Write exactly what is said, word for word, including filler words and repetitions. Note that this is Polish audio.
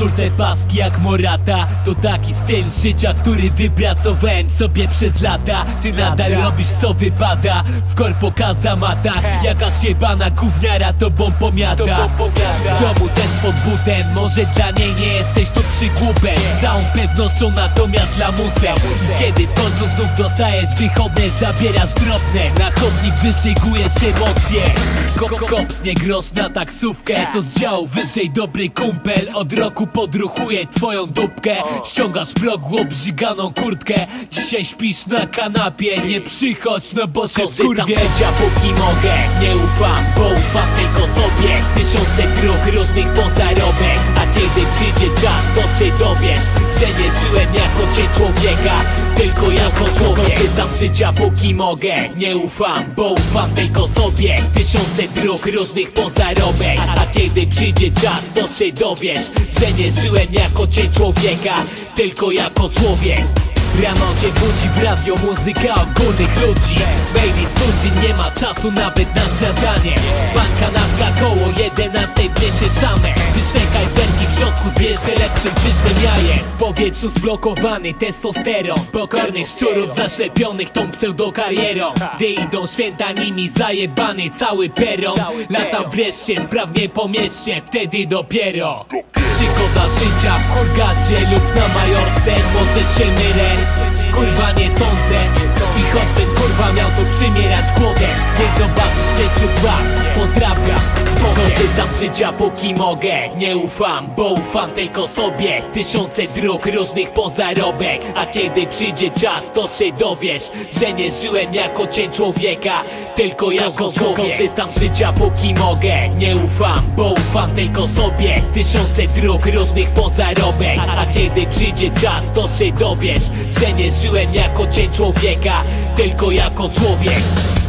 koszulce paski jak Morata. To taki styl życia, który wypracowałem sobie przez lata. Ty nadal robisz co wypada w korpo kazamatach. Jakaś jebana gówniara tobą pomiata. W domu też pod butem, może dla niej nie jesteś tu przygłupem. Z całą pewnością natomiast lamusem. Kiedy w końcu znów dostajesz wychodne, zabierasz drobne. Na chodnik wyszykujesz emocje. Kopsnie grosz na taksówkę, to z działu wyżej dobry kumpel. Od roku podruchuje twoją dupkę. Ściągasz progu obżyganą kurtkę. Dzisiaj śpisz na kanapie, nie przychodź, no bo się skurwie. Życia póki mogę, nie ufam, bo ufam tylko sobie. Tysiące dróg różnych pozarobek. A kiedy przyjdzie czas, to się dowiesz, że nie żyłem jako cień człowieka, tylko jako człowiek. Korzystam życia póki mogę, nie ufam, bo ufam tylko sobie. Tysiące dróg różnych pozarobek. A kiedy przyjdzie czas, to się dowiesz, że nie żyłem jako cień człowieka, tylko jako człowiek. Rano cię budzi w radio muzyka ogólnych ludzi. Baby Sturzyn nie ma czasu nawet na śniadanie. Banka nawka koło jedenastej wniesie szamę. Pyszne kajzerki w środku z jeszcze lepszym pysznym jajem. W powietrzu zblokowany testosteron pokornych szczurów zaślepionych tą pseudokarierą. Gdy idą święta, nimi zajebany cały peron. Latam wreszcie sprawnie po mieście, wtedy dopiero przygoda życia w Hurgadzie lub na Majorce. Może się mylę, kurwa nie sądzę. I choćbym kurwa miał tu przymierać głodem, nie zobaczysz mnie wśród was. Pozdrawiam, korzystam życia póki mogę, nie ufam, bo ufam tylko sobie. Tysiące dróg różnych pozarobek. A kiedy przyjdzie czas, to się dowiesz, że nie żyłem jako cień człowieka, tylko jako człowiek. Korzystam życia póki mogę, nie ufam, bo ufam tylko sobie. Tysiące dróg różnych pozarobek. A kiedy przyjdzie czas, to się dowiesz, że nie żyłem jako cień człowieka, tylko jako człowiek.